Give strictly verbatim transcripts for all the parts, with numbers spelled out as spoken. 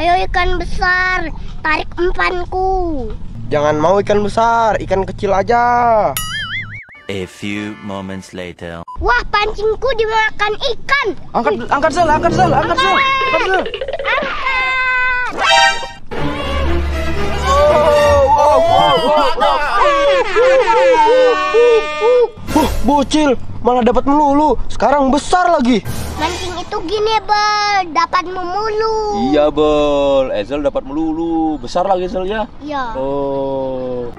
Ayo ikan besar, tarik umpanku. Jangan mau ikan besar, ikan kecil aja. A few moments later. Wah, pancingku dimakan ikan. Angkat, angkat Zel, angkat Zel, angkat Zel, angkat Zel. Angkat. Wow, wow, wow, wow. Huh, bocil, malah dapat melulu. Sekarang besar lagi. Mancing itu gini, Bel, dapat memulu. Iya, Bel. Ezel dapat melulu. Besar lagi Ezel ya? Iya. Oh.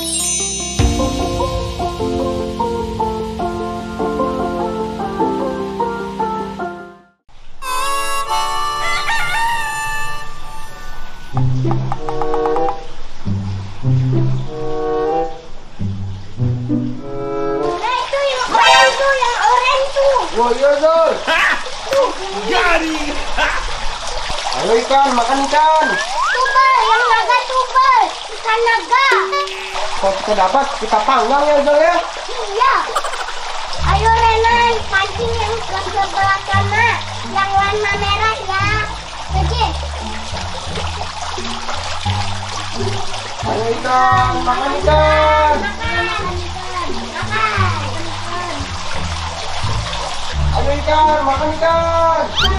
Nah, itu yang orange tuh, yang orange tuh. Wah, iya Zel. Jadi. Ayo ikan, makan ikan. Tuh, Bel, yang naga tuh, Bel. Ikan naga. Kalau kita dapat, kita panggang ya Zel ya. Iya. Ayo Renan, pancing yang ke sebelah sana, yang warna merah ya. Oke. Ayo ikan, makan ikan. Makan, makan, makan. Ayo ikan, makan ikan.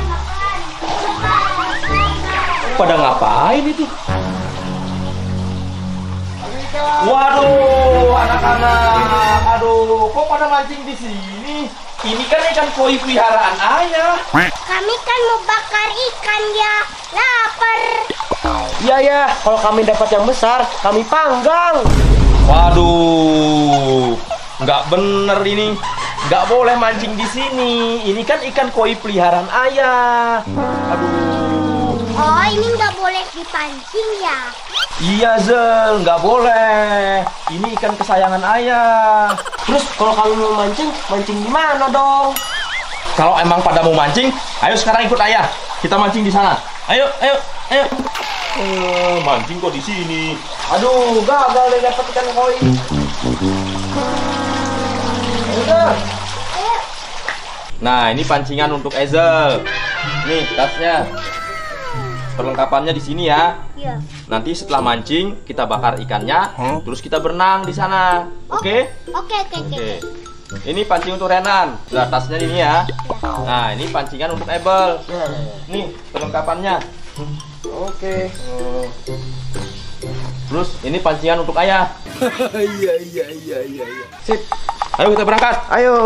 Pada ngapain itu? Ayo ikan. Waduh, anak-anak. Aduh, kok pada mancing di sini? Ini kan ikan koi peliharaan ayah. Kami kan mau bakar ikan ya, lapar. Iya ya, kalau kami dapat yang besar, kami panggang. Waduh, nggak bener ini. Nggak boleh mancing di sini. Ini kan ikan koi peliharaan ayah. Aduh. Oh, ini nggak boleh dipancing ya? Iya Zel, nggak boleh. Ini ikan kesayangan ayah. Terus kalau kami mau mancing, mancing di mana dong? Kalau emang pada mau mancing, ayo sekarang ikut ayah. Kita mancing di sana. Ayo, ayo, ayo. Eh, mancing kok di sini. Aduh, gagal deh dapat ikan koi. Udah. Nah, ini pancingan untuk Ezel. Nih tasnya. Perlengkapannya di sini ya. Iya. Nanti setelah mancing, kita bakar ikannya, terus kita berenang di sana. Oke? Oke, oke, oke. Oke. Ini pancing untuk Renan. Nah, tasnya ini ya. Nah, ini pancingan untuk Ebel. Nih perlengkapannya. Oke. Oh. Terus ini pancingan untuk ayah. Iya, iya, iya, iya, iya. Sip. Ayo kita berangkat. Ayo.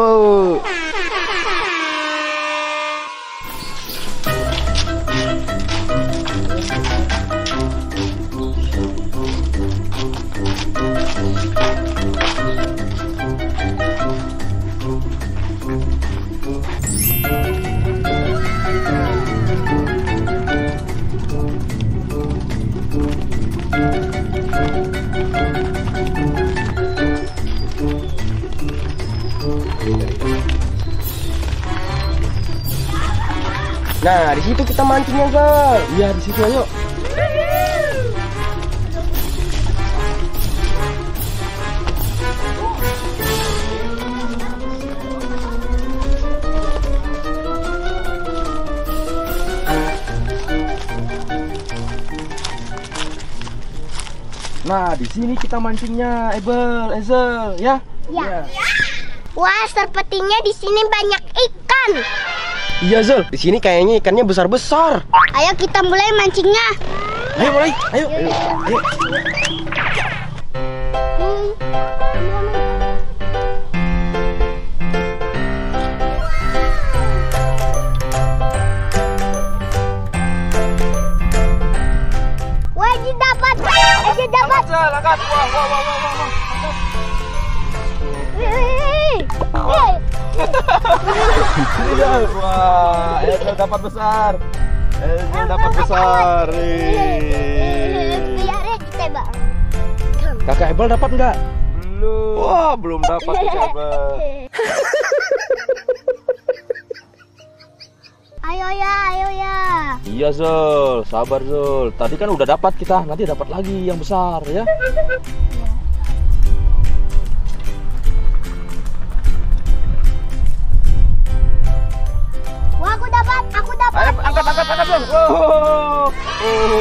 Nah, di situ kita mancingnya, guys. Iya, di situ ayo. Nah, di sini kita mancingnya, Ebel, Ezel, ya. Ya. Wah, sepertinya di sini banyak ikan. Iya, Zul. Di sini kayaknya ikannya besar-besar. Ayo kita mulai mancingnya. Ayo mulai. Ayo. Ayo. Ayo. Hmm. Wajib dapat. Wajib dapat. Angkat, angkat. Wah, wah, wah, wah, wah. Hei. Hei. Wah, Ezel dapat besar. Ezel dapat besar. Biarin kita, Bang. Kakak Ebel dapat nggak? Belum. Wah, belum dapat Ebel. Ayo ya, ayo ya. Iya Zul, sabar Zul. Tadi kan udah dapat kita, nanti dapat lagi yang besar ya. Wah, aku dapat, aku dapat. Ayo angkat angkat angkat Zul. Oh, oh,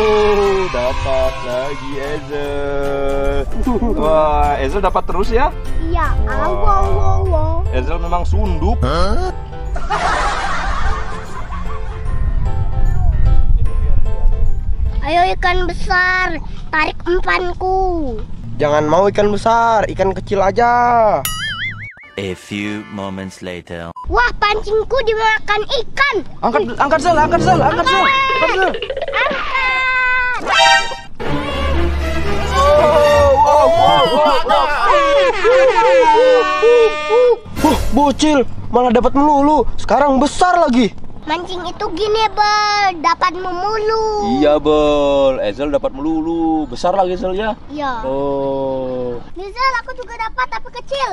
dapat lagi Ezel. Wah, Ezel dapat terus ya? Iya, awo. Ezel memang sunduk. Ayo ikan besar, tarik umpanku. Jangan mau ikan besar, ikan kecil aja. A few moments later. Wah, pancingku dimakan ikan. Angkat, angkat Zel, angkat Zel, angkat Zel, angkat Zel. Angkat. Wow, wow, wow, wow. Wah, bocil, malah dapat melulu. Sekarang besar lagi. Mancing itu gini, Bel, dapat memulu. Iya, Bel. Ezel dapat melulu. Besar lagi Zel ya? Iya. Oh. Nizal, aku juga dapat tapi kecil.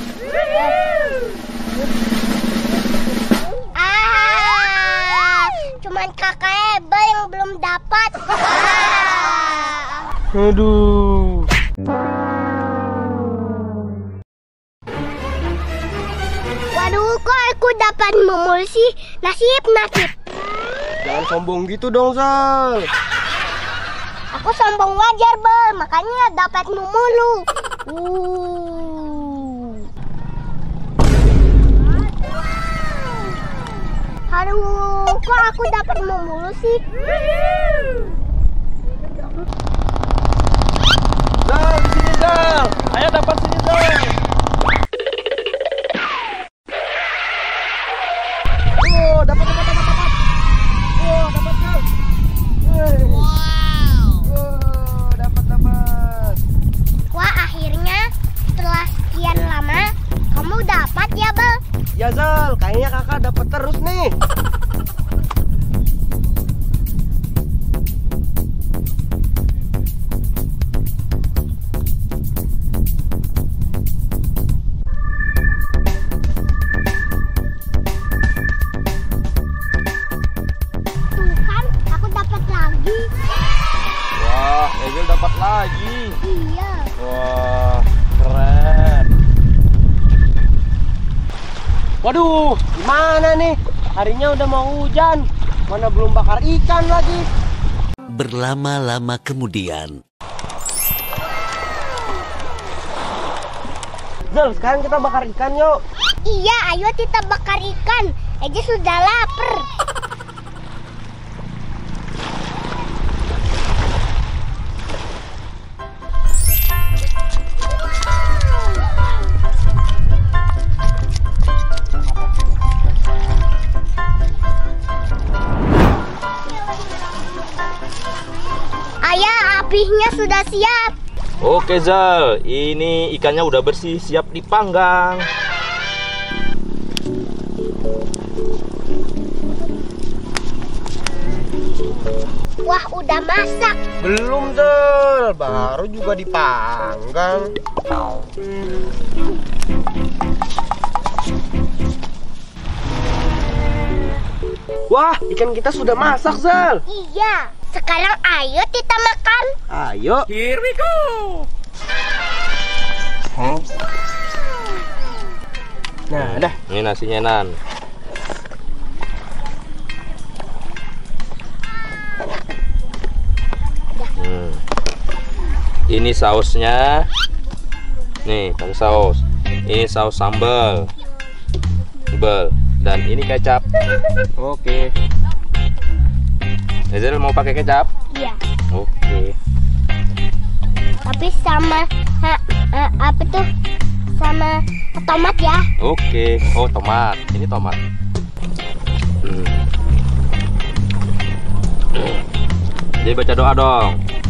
Ah, cuman kakak Ebel yang belum dapat. Ah. Aduh. Waduh, kok aku dapat memul sih? Nasib, nasib. Jangan sombong gitu dong, Zal. Aku sombong wajar, Bel, makanya dapat memulu. Uh. Aduh, kok aku dapat memulu sih? Zal, di sini Zal. Ayo dapat sini Zal. Oh, dapat, dapat, dapat, dapat. Oh, dapat, Zal. Wow. Oh, dapat, dapat. Wah, akhirnya setelah sekian lama kamu dapat ya, Bel? Ya, Zal, kayaknya kakak dapat terus nih. Tuh kan, aku dapat lagi. Wah, Ezel dapat lagi. Iya. Wah, keren. Waduh, gimana nih? Harinya udah mau hujan. Mana belum bakar ikan lagi. Berlama-lama kemudian. Zal, sekarang kita bakar ikan yuk. Iya, ayo kita bakar ikan. Eja sudah lapar. Ayah, apinya sudah siap. Oke Zal, ini ikannya udah bersih, siap dipanggang. Wah, udah masak. Belum, Zal. Baru juga dipanggang. Wah, ikan kita sudah masak, Zal. Iya, sekarang ayo kita makan. Ayo. Here we go. Nah, dah. Ini nasinya Nan. Hmm. Ini sausnya. Nih, pakai saus. Ini saus sambal. Sambal. Dan ini kecap. Oke. Ezel mau pakai kecap? Iya. Oke. Tapi sama ha, ha, apa tuh? Sama tomat ya. Oke. Oh, tomat. Ini tomat. Hmm. Jadi baca doa dong.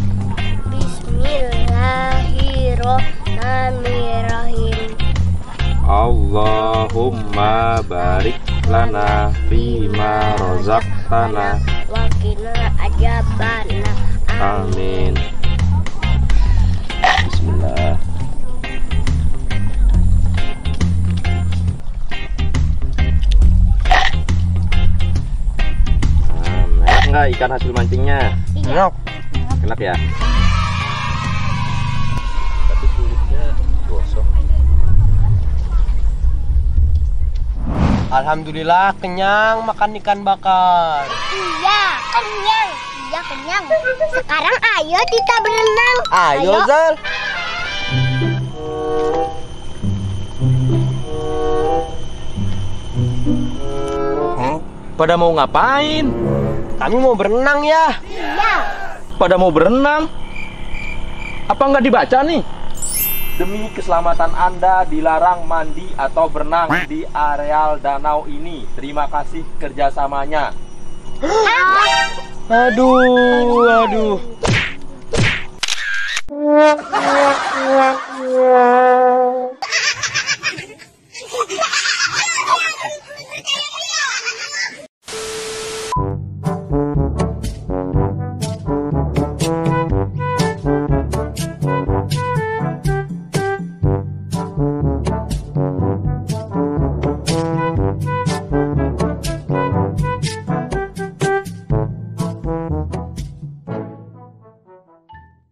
Bismillahirrahmanirrahim. Allahumma barik lana fima rozaqtana. Wa qina adzabannar. Amin. Bismillah. Nah, enak nggak ikan hasil mancingnya? Iya. Enak ya? Tapi kulitnya gosong. Alhamdulillah kenyang makan ikan bakar. Iya, kenyang. Iya kenyang. Sekarang ayo kita berenang. Ayo, Zal. Pada mau ngapain? Kami mau berenang ya. Iya. Pada mau berenang? Apa nggak dibaca nih? Demi keselamatan Anda dilarang mandi atau berenang di areal danau ini. Terima kasih kerjasamanya. Aduh, aduh.